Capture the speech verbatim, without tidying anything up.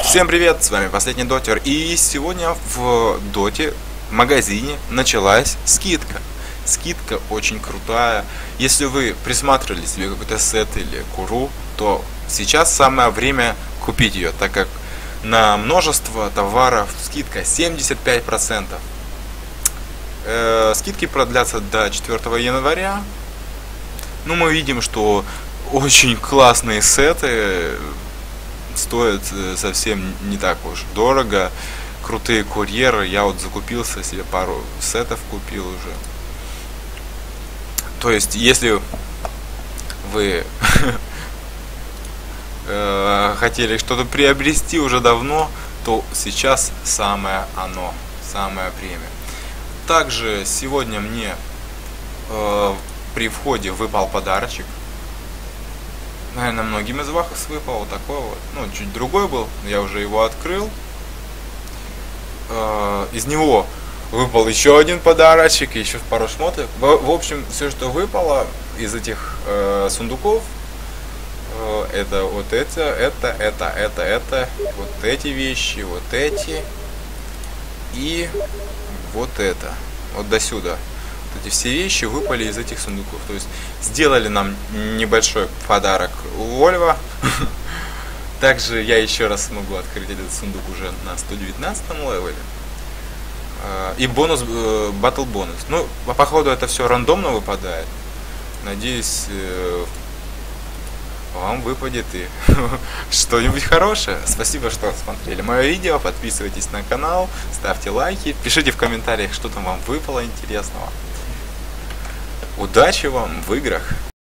Всем привет, с вами Последний Дотер, и сегодня в Доте в магазине началась скидка. Скидка очень крутая. Если вы присматривали себе какой-то сет или куру, то сейчас самое время купить ее, так как на множество товаров скидка семьдесят пять процентов. Э, скидки продлятся до четвёртого января. Ну, мы видим, что очень классные сеты стоят совсем не так уж дорого. Крутые курьеры. Я вот закупился себе, пару сетов купил уже. То есть, если вы хотели что-то приобрести уже давно, то сейчас самое оно, самое время. Также сегодня мне э, при входе выпал подарочек. Наверное, многим из вас выпал вот такой вот. Ну, чуть другой был, я уже его открыл. Э, из него выпал еще один подарочек, еще пару шмоток. В, в общем, все, что выпало из этих э, сундуков, э, это вот это, это, это, это, это, вот эти вещи, вот эти и вот это. Вот до сюда. Вот эти все вещи выпали из этих сундуков. То есть сделали нам небольшой подарок Volvo. Также я еще раз смогу открыть этот сундук уже на сто девятнадцатом левеле. И бонус, батл бонус. Ну, походу это все рандомно выпадает. Надеюсь, вам выпадет и что-нибудь хорошее. Спасибо, что смотрели мое видео. Подписывайтесь на канал, ставьте лайки, пишите в комментариях, что там вам выпало интересного. Удачи вам в играх!